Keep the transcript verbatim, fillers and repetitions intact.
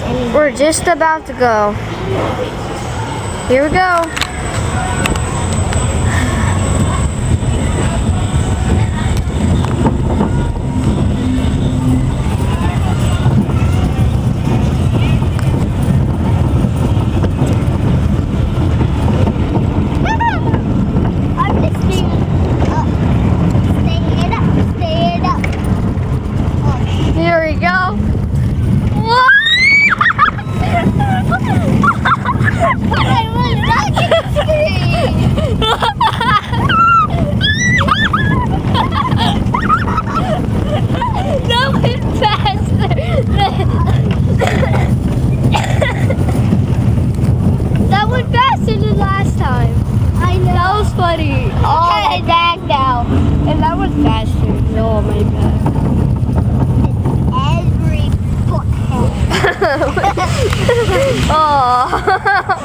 We're just about to go. Here we go. Oh, back now. And that was faster. No, my bad. Every foot. Oh.